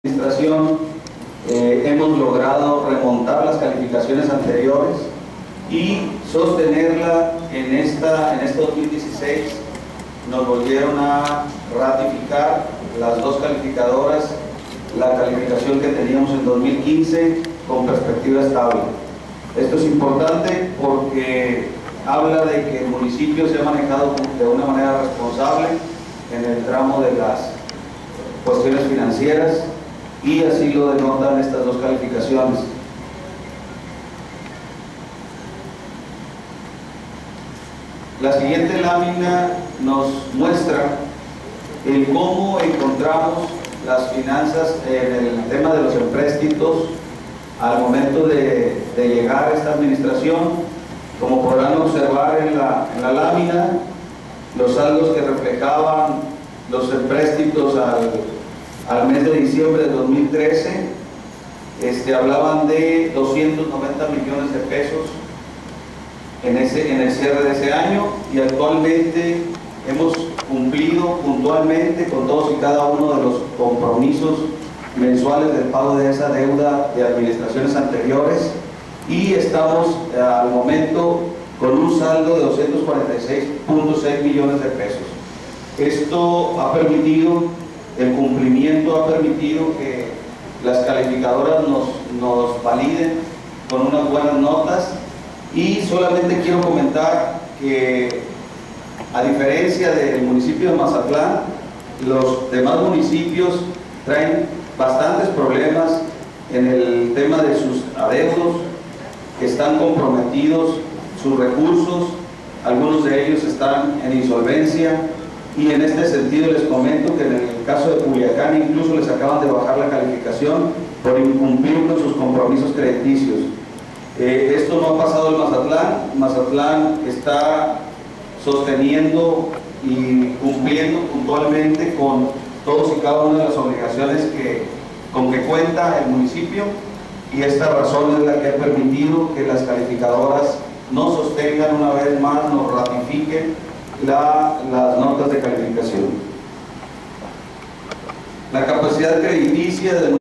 Administración hemos logrado remontar las calificaciones anteriores y sostenerla en este 2016. Nos volvieron a ratificar las dos calificadoras la calificación que teníamos en 2015 con perspectiva estable. Esto es importante porque habla de que el municipio se ha manejado de una manera responsable en el tramo de las cuestiones financieras, y así lo denotan estas dos calificaciones. La siguiente lámina nos muestra el cómo encontramos las finanzas en el tema de los empréstitos al momento de llegar a esta administración. Como podrán observar en la lámina, los saldos que reflejaban los empréstitos al mes de diciembre de 2013 hablaban de 290 millones de pesos en el cierre de ese año, y actualmente hemos cumplido puntualmente con todos y cada uno de los compromisos mensuales del pago de esa deuda de administraciones anteriores, y estamos al momento con un saldo de 246.6 millones de pesos. Esto ha permitido, el cumplimiento ha permitido que las calificadoras nos validen con unas buenas notas, y solamente quiero comentar que, a diferencia del municipio de Mazatlán, los demás municipios traen bastantes problemas en el tema de sus adeudos, que están comprometidos sus recursos, algunos de ellos están en insolvencia, y en este sentido les comento que en el caso de Culiacán incluso les acaban de bajar la calificación por incumplir con sus compromisos crediticios. Esto no ha pasado en Mazatlán. Mazatlán está sosteniendo y cumpliendo puntualmente con todos y cada una de las obligaciones con que cuenta el municipio, y esta razón es la que ha permitido que las calificadoras nos sostengan una vez más, nos ratifiquen las notas de calificación. La capacidad crediticia del